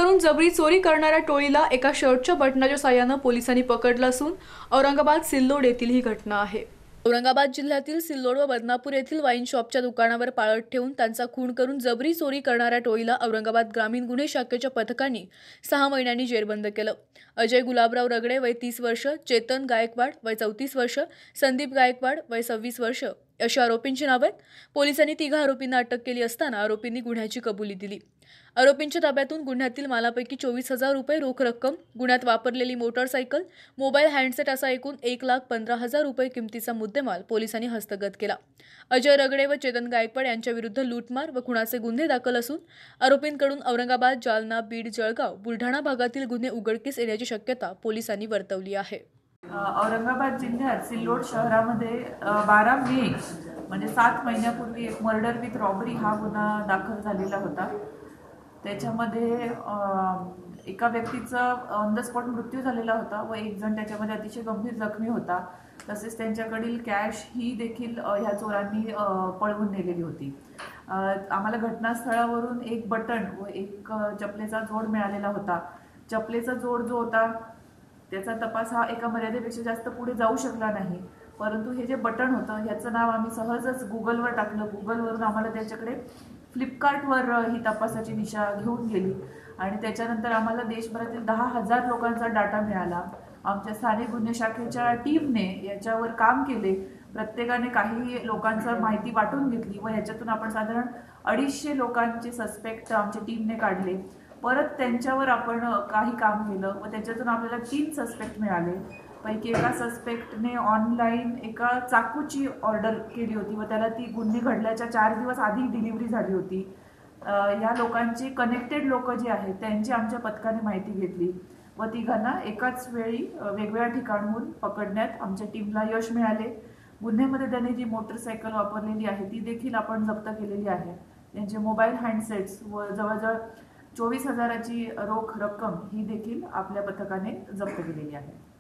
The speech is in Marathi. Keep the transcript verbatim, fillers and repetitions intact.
करून जबरी चोरी करणाऱ्या टोळीला एका शर्टच्या बटनाच्या साहाय्याने पोलिसांनी पकडलं असून औरंगाबाद सिल्लोड येथील ही घटना आहे। औरंगाबाद जिल्ह्यातील सिल्लोड व बदनापूर येथील वाईन शॉपच्या दुकानावर पाळत ठेवून त्यांचा खून करून जबरी चोरी करणाऱ्या टोळीला औरंगाबाद ग्रामीण गुन्हे शाखेच्या पथकांनी सहा महिन्यांनी जेरबंद केलं। अजय गुलाबराव रगडे वय तीस वर्ष, चेतन गायकवाड वय चौतीस वर्ष, संदीप गायकवाड वय सव्वीस वर्ष अशी आरोपींची नावे आहेत। पोलिसांनी तिघा आरोपींना अटक केली असताना आरोपींनी गुन्ह्याची कबुली दिली। आरोपींच्या ताब्यातून गुन्ह्यातील मालापैकी चोवीस हजार रुपये रोख रक्कम, गुन्ह्यात वापरलेली मोटरसायकल, मोबाईल हँडसेट असा एकूण एक लाख पंधरा हजार रुपये किमतीचा मुद्देमाल पोलिसांनी हस्तगत केला। अजय रगडे व चेतन गायकवाड यांच्या विरुद्ध लूटमार व खुनाचे गुन्हे दाखल असून आरोपींकडून औरंगाबाद, जालना, बीड, जळगाव, बुलढाणा भागातील गुन्हे उघडकीस येण्याची शक्यता पोलिसांनी वर्तवली आहे। औरंगाबाद जिल्ह्यात सिल्लोड शहरामध्ये बारा मे म्हणजे सात महिन्यापूर्वी एक मर्डर विथ रॉबरी हा गुन्हा दाखल झालेला होता। त्याच्यामध्ये एका व्यक्तीचा ऑन द स्पॉट मृत्यू झालेला होता व एक जण त्याच्यामध्ये अतिशय गंभीर जखमी होता। तसेच त्यांच्याकडील कॅश ही देखील ह्या चोरांनी पळवून नेलेली होती। आम्हाला घटनास्थळावरून एक बटन व एक चपलेचा जोड मिळालेला होता। चपलेचा जोड जो होता त्याचा तपास हा एका मर्यादेपेक्षा जास्त पुढे जाऊ शकला नाही, परंतु हे जे बटन होतं ह्याचं नाव आम्ही सहजच गुगलवर टाकलं। गुगलवरून आम्हाला त्याच्याकडे फ्लिपकार्टवर ही तपासाची दिशा घेऊन गेली आणि त्याच्यानंतर आम्हाला देशभरातील दहा हजार लोकांचा डाटा मिळाला। आमच्या स्थानिक गुन्हे शाखेच्या टीमने याच्यावर काम केले। प्रत्येकाने काही लोकांचा माहिती वाटून घेतली व याच्यातून आपण साधारण अडीचशे लोकांचे सस्पेक्ट आमच्या टीमने काढले। परत त्यांच्यावर आपण काही काम केलं व त्याच्यातून आपल्याला तीन सस्पेक्ट मिळाले। पैकी एका सस्पेक्टने ऑनलाईन एका चाकूची ऑर्डर केली होती व त्याला ती गुन्हे घडल्याच्या चार दिवस आधी डिलिव्हरी झाली होती। या लोकांची कनेक्टेड लोक जे आहेत त्यांची आमच्या पथकाने माहिती घेतली व तिघांना एकाच वेळी वेगवेगळ्या ठिकाणाहून पकडण्यात आमच्या टीमला यश मिळाले। गुन्ह्यामध्ये त्याने जी मोटरसायकल वापरलेली आहे ती देखील आपण जप्त केलेली आहे। त्यांचे मोबाईल हँडसेट्स व जवळजवळ चोवीस हजाराची रोख रक्कम ही देखील आपल्या पथकाने जप्त केलेली आहे।